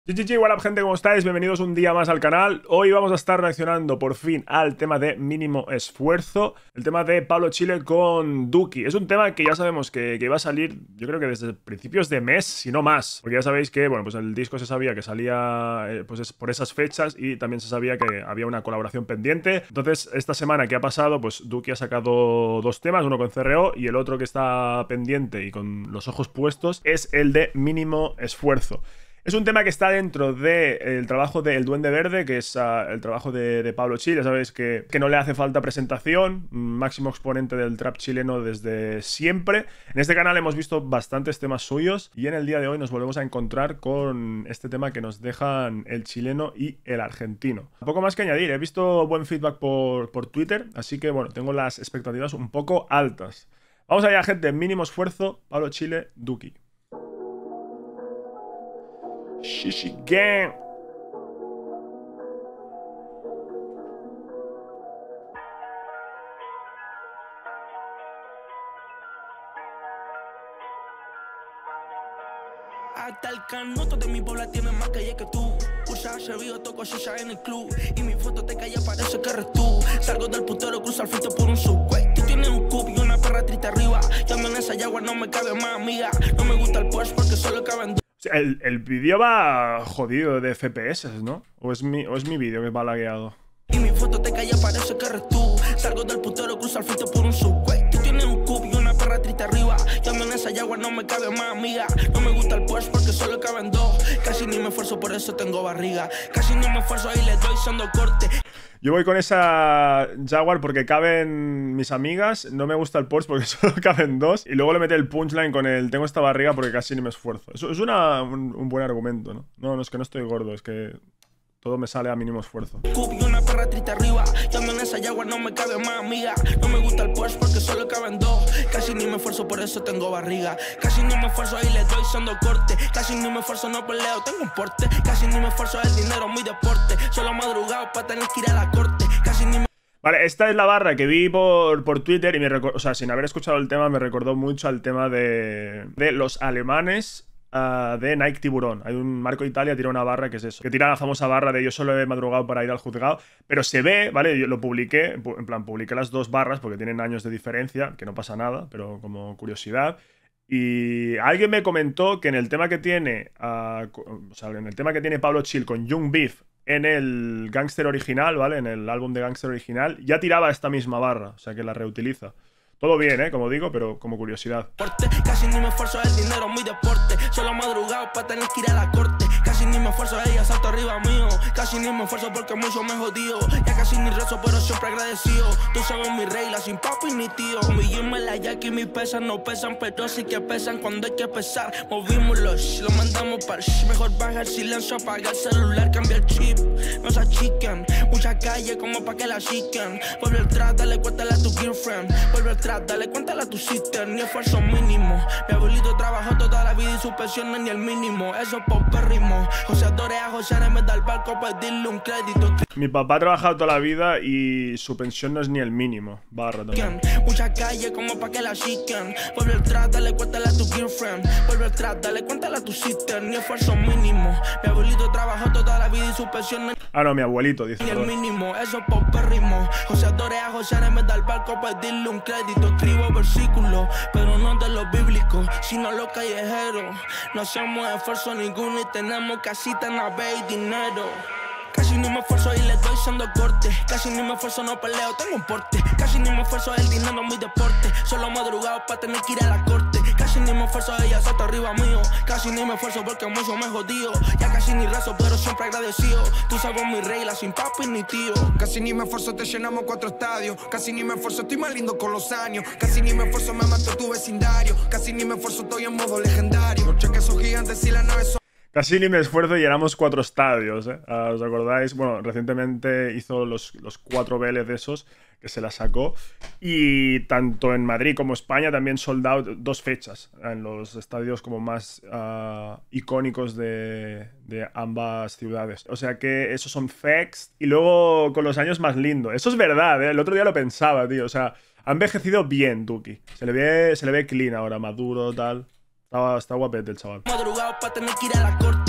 GGG, what up, gente, ¿cómo estáis? Bienvenidos un día más al canal. Hoy vamos a estar reaccionando por fin al tema de mínimo esfuerzo, el tema de Pablo Chile con Duki. Es un tema que ya sabemos que iba a salir, yo creo que desde principios de mes, si no más. Porque ya sabéis que, bueno, pues el disco se sabía que salía pues por esas fechas y también se sabía que había una colaboración pendiente. Entonces, esta semana que ha pasado, pues Duki ha sacado dos temas, uno con CRO y el otro que está pendiente y con los ojos puestos es el de mínimo esfuerzo. Es un tema que está dentro del trabajo de El Duende Verde, que es el trabajo de Pablo Chile. Ya sabéis que no le hace falta presentación, máximo exponente del trap chileno desde siempre. En este canal hemos visto bastantes temas suyos y en el día de hoy nos volvemos a encontrar con este tema que nos dejan el chileno y el argentino. Poco más que añadir, he visto buen feedback por Twitter, así que bueno, tengo las expectativas un poco altas. Vamos allá, gente, mínimo esfuerzo, Pablo Chile, Duki. Shishi Gang. Hasta el canuto de mi puebla tiene más calle que tú. Usa servido, toco shisha en el club. Y mi foto te cae, parece que eres tú. Salgo del putero, cruzo al filtro por un subway. Tú tienes un cup y una perra triste arriba. Yo en esa yagua no me cabe más, amiga. No me gusta el Porsche porque solo caben dos. El vídeo va jodido de FPS, ¿no? ¿O es mi vídeo que va lagueado? Y mi foto te cae, parece que eres tú. Salgo del putero, cruzo al filtro por un subway. Tú tienes un cup y una perra triste arriba. Yo en esa yagua no me cabe más, amiga. No me gusta el Porsche porque solo caben dos. Casi ni me esfuerzo, por eso tengo barriga. Casi ni me esfuerzo, ahí le doy siendo corte. Yo voy con esa Jaguar porque caben mis amigas. No me gusta el Porsche porque solo caben dos. Y luego le mete el punchline con el tengo esta barriga porque casi ni me esfuerzo. Eso es un buen argumento, ¿no? No, es que no estoy gordo, es que todo me sale a mínimo esfuerzo. Cup y una perra triste arriba. Yo en esa yagua no me cabe más, amiga. No me gusta el Porsche porque solo caben dos. Casi ni me esfuerzo, por eso tengo barriga. Casi ni me esfuerzo, ahí le doy siendo corte. Casi ni me esfuerzo, no peleo, tengo un porte. Casi ni me esfuerzo, el dinero, mi deporte. Solo madrugado para tener que ir a la corte. Casi ni me... Vale, esta es la barra que vi por Twitter y o sea, sin haber escuchado el tema, me recordó mucho al tema de los alemanes de Nike Tiburón. Hay un Marco Italia, tira una barra que es eso. Que tira la famosa barra de yo solo he madrugado para ir al juzgado. Pero se ve, ¿vale? Yo lo publiqué, en plan, publiqué las dos barras porque tienen años de diferencia, que no pasa nada, pero como curiosidad. Y alguien me comentó que en el tema que tiene, o sea, en el tema que tiene Pablo Chill con Young Beef en el Gangster original, ¿vale? En el álbum de Gangster original, ya tiraba esta misma barra, o sea que la reutiliza. Todo bien, como digo, pero como curiosidad. Casi ni me esfuerzo, el dinero, mi deporte. Solo madrugado para tener que ir a la corte. Casi ni me esfuerzo, ella salta arriba mío. Casi ni me esfuerzo porque mucho me jodido. Ya casi ni rezo, pero siempre agradecido. Tú sabes mi regla, sin papi ni tío. Mi gym me la ya que mis pesas no pesan, pero sí que pesan cuando hay que pesar. Movimos lo mandamos para mejor baja el silencio, apaga el celular, cambia el chip. No se achican, mucha calle como pa' que la chiquen. Vuelve atrás, dale cuéntale a tu girlfriend. Vuelve atrás, dale cuéntale a tu sister, ni esfuerzo mínimo. Mi abuelito trabajó toda la vida y su pensión no es ni el mínimo. Eso es popérrimo. José Torea, José me da el barco para pedirle un crédito. Mi papá ha trabajado toda la vida y su pensión no es ni el mínimo. Barra también. Mucha calle como pa' que la chiquen. Vuelve atrás, dale cuéntale a tu girlfriend. Vuelve atrás, dale cuéntale a tu sister, ni esfuerzo mínimo. Mi abuelito trabajó toda la vida y su pensión no es no, mi abuelito, dice. ni el mínimo. Eso es popérrimo. José Torea, José me da el barco para pedirle un crédito. Escribo versículos, pero no de los bíblicos, sino los callejeros. No hacemos esfuerzo ninguno y tenemos casita, nave y dinero. Casi ni me esfuerzo y le doy siendo corte. Casi ni me esfuerzo, no peleo, tengo un porte. Casi ni me esfuerzo, el dinero, mi deporte. Solo madrugado para tener que ir a la corte. Casi ni me esfuerzo, ella salta arriba mío. Casi ni me esfuerzo porque mucho me jodido. Ya casi ni rezo, pero siempre agradecido. Tú sabes mi regla, sin papi ni tío. Casi ni me esfuerzo, te llenamos 4 estadios. Casi ni me esfuerzo, estoy más lindo con los años. Casi ni me esfuerzo, me mató tu vecindario. Casi ni me esfuerzo, estoy en modo legendario. Los cheques son gigantes y las naves son... Casi ni me esfuerzo y llenamos 4 estadios, ¿eh? ¿Os acordáis? Bueno, recientemente hizo los 4 Vélez de esos, que se la sacó. Y tanto en Madrid como España también sold out 2 fechas en los estadios como más icónicos de ambas ciudades. O sea que esos son facts. Y luego con los años más lindo. Eso es verdad, ¿eh? El otro día lo pensaba, tío. O sea, ha envejecido bien, Duki. Se le ve clean ahora, maduro, tal. Está guapete el chaval. Madrugado para tener que ir a la corte. Casi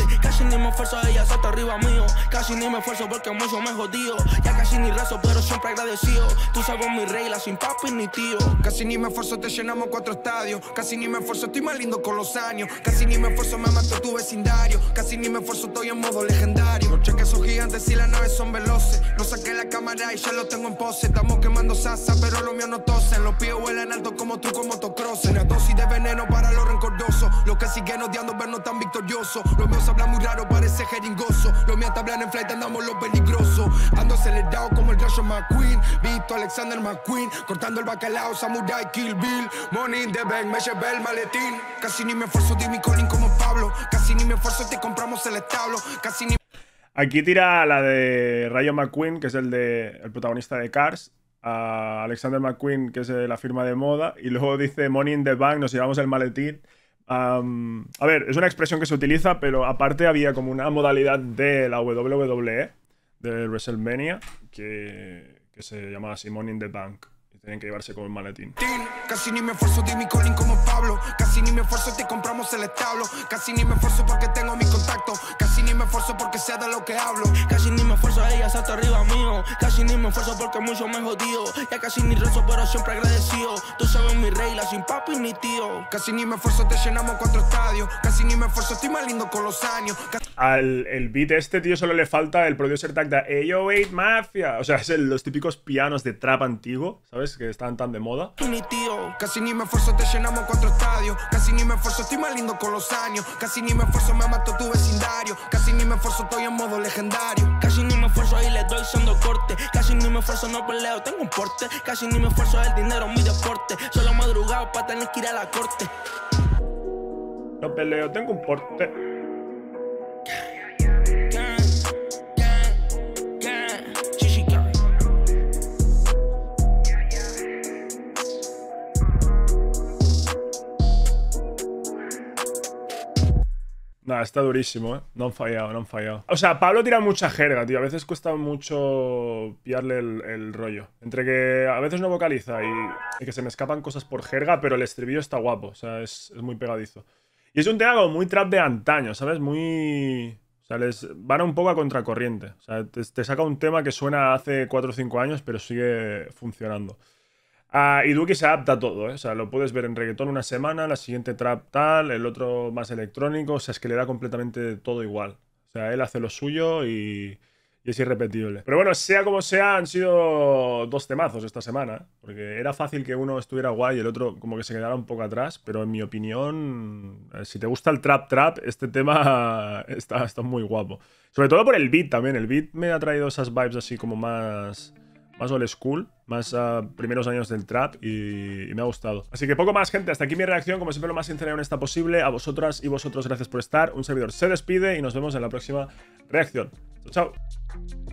Casi ni me esfuerzo, ella salta arriba mío. Casi ni me esfuerzo porque mucho me jodido. Ya casi ni rezo, pero siempre agradecido. Tú sabes mi regla, sin papi ni tío. Casi ni me esfuerzo, te llenamos 4 estadios. Casi ni me esfuerzo, estoy más lindo con los años. Casi ni me esfuerzo, me mató tu vecindario. Casi ni me esfuerzo, estoy en modo legendario. Los cheques son gigantes y las naves son veloces. No saqué la cámara y ya lo tengo en pose. Estamos quemando salsa, pero los míos no tosen. Los pies vuelan alto como truco motocross. Una dosis de veneno para los rencorosos. Los que siguen odiando vernos tan victoriosos. Los míos hablan muy raro, parece jeringoso. Los míos te hablan en flight, andamos los peligrosos. Ando acelerado como el Rayo McQueen. Visto Alexander McQueen. Cortando el bacalao, Samurai Kill Bill. Money in the bank, me llevé el maletín. Casi ni me esfuerzo, di mi calling como Pablo. Casi ni me esfuerzo, te compramos el establo. Casi ni... Aquí tira la de Rayo McQueen, que es el protagonista de Cars. A Alexander McQueen, que es la firma de moda. Y luego dice Money in the bank, nos llevamos el maletín. A ver, es una expresión que se utiliza, pero aparte había como una modalidad de la WWE, de WrestleMania, que se llamaba así, Money in the Bank. Y tenían que llevarse con el maletín. Casi ni me esfuerzo, di mi calling como Pablo. Casi ni me esfuerzo, te compramos el establo. Casi ni me esfuerzo porque tengo mi contacto. Casi ni me esfuerzo porque sé de lo que hablo. Casi ni me esfuerzo, ella salta arriba mío. Casi ni me esfuerzo porque mucho me jodido. Ya casi ni rezo, pero siempre agradecido. Tú sabes mi regla, sin papi ni tío. Casi ni me esfuerzo, te llenamos 4 estadios. Casi ni me esfuerzo, estoy más lindo con los años. El beat este, tío, solo le falta el producer tag de AO8 Mafia. O sea, es los típicos pianos de trap antiguo, ¿sabes? Que están tan de moda. Ni tío. Casi ni me esfuerzo, te llenamos 4 estadios. Casi ni me esfuerzo, estoy más lindo con los años. Casi ni me esfuerzo, me mató tu vecindario. Casi ni me esfuerzo, estoy en modo legendario. Casi ni me esfuerzo, ahí le doy siendo corte. Casi ni me esfuerzo, no peleo, tengo un porte. Casi ni me esfuerzo, el dinero mi deporte. Solo madrugado para tener que ir a la corte. No peleo, tengo un porte. Nada, está durísimo, ¿eh? No han fallado, no han fallado. O sea, Pablo tira mucha jerga, tío. A veces cuesta mucho pillarle el rollo. Entre que a veces no vocaliza y que se me escapan cosas por jerga, pero el estribillo está guapo. O sea, es muy pegadizo. Y es un tema como muy trap de antaño, ¿sabes? Muy... O sea, les van un poco a contracorriente. O sea, te saca un tema que suena hace 4 o 5 años, pero sigue funcionando. Y Duki se adapta a todo, ¿eh? O sea, lo puedes ver en reggaetón una semana, la siguiente trap tal, el otro más electrónico. O sea, es que le da completamente todo igual. O sea, él hace lo suyo y es irrepetible. Pero bueno, sea como sea, han sido 2 temazos esta semana, ¿eh? Porque era fácil que uno estuviera guay y el otro como que se quedara un poco atrás. Pero en mi opinión, si te gusta el trap, este tema está muy guapo. Sobre todo por el beat también. El beat me ha traído esas vibes así como más old school, más primeros años del trap y me ha gustado. Así que poco más, gente. Hasta aquí mi reacción, como siempre lo más sincera y honesta posible. A vosotras y vosotros gracias por estar. Un servidor se despide y nos vemos en la próxima reacción. Chao, chao.